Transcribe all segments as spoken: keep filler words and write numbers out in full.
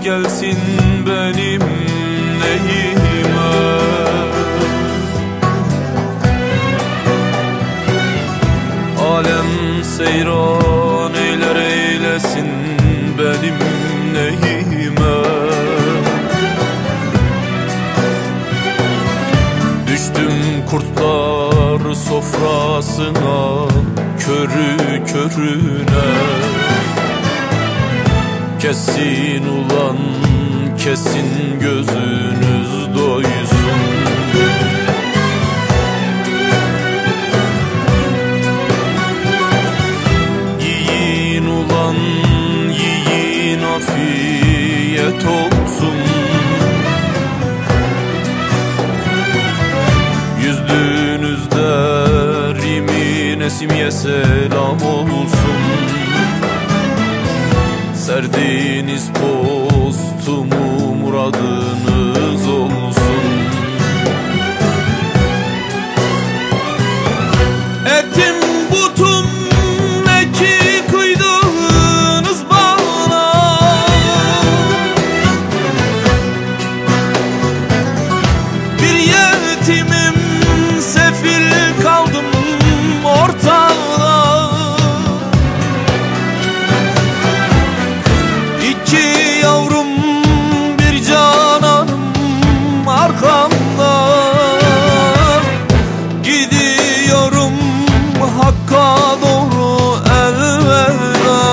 gelsin benim neyime. Alem seyran eyler eylesin benim neyime. Düştüm kurtlar sofrasına körü körüne. Kesin ulan kesin gözünüz doysun. Yiyin ulan yiyin afiyet olsun. Yüzdüğünüzde Rimi Nesimiye selam olsun. Serdiğiniz postumu muradınız olsun. Etim butum ne ki kıydınız bana. Bir yetimim sefil kaldım ortada. İki yavrum bir cananım arkamda. Gidiyorum Hakk'a doğru elveda.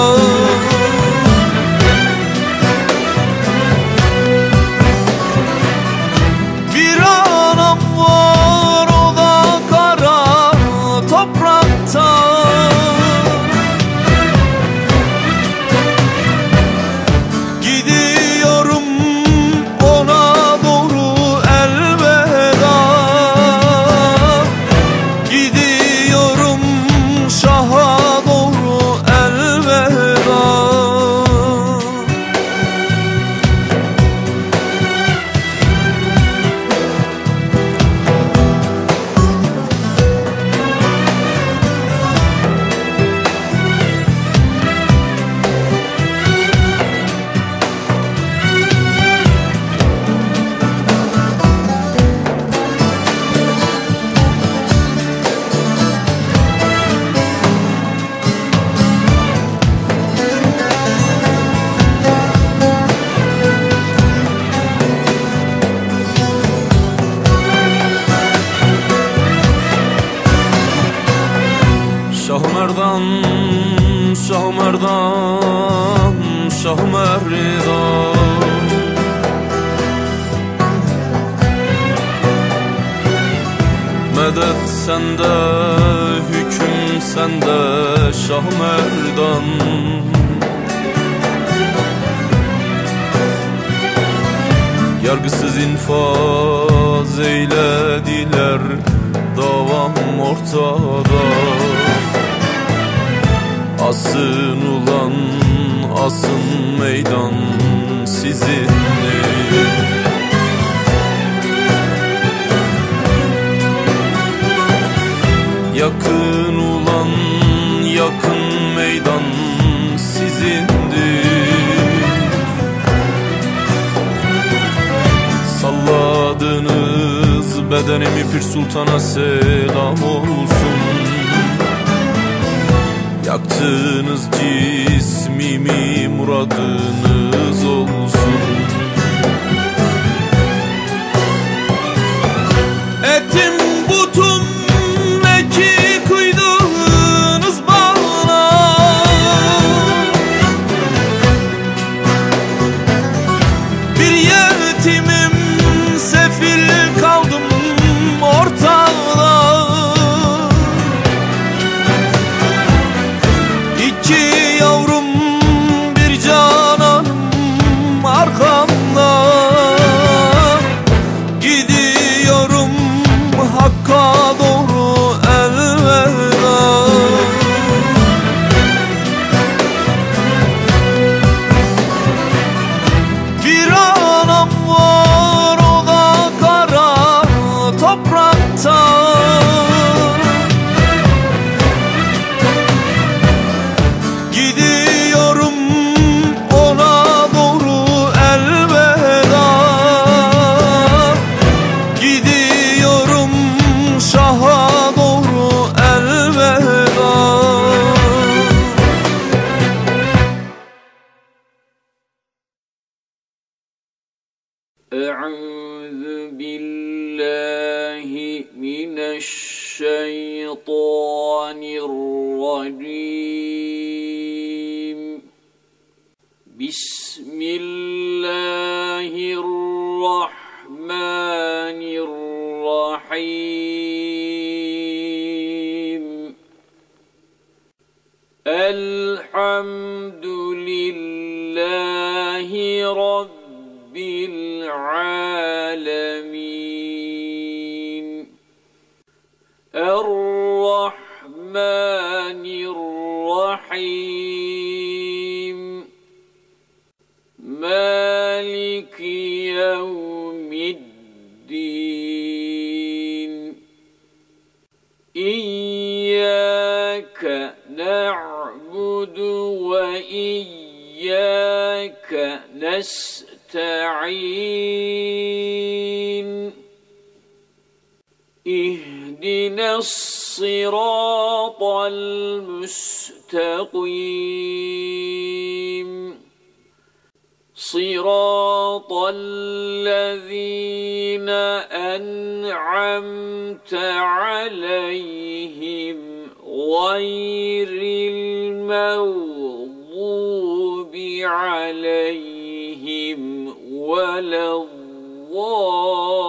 Bir anam var o da kara toprakta. Gidiyorum ona doğru elveda. Gidiyorum şaha doğru elveda. Şahmerdan, Şahmerdan, Şahmerdan. Medet sende, hüküm sende Şahmerdan. Yargısız infaz eylediler, davam ortada. Asın ulan asın meydan sizindir. Yakın ulan yakın meydan sizindir. Salladınız bedenimi Pir Sultan'a selam olsun. Yaktığınız cismimi muradınız olsun. Etim butum ne ki kıydınız bana. Bir yetimim sefil kaldım ortada. İki yavrum bir cananım أعوذ بالله من الشيطان الرجيم بسم الله الرحمن الرحيم الحمد لله رب العالمين الرحمن الرحيم مالك يوم الدين إياك نعبد وإياك نستعين اهدنا الصراط المستقيم صراط الذين أنعمت عليهم غير المغضوب عليهم ولا الضالين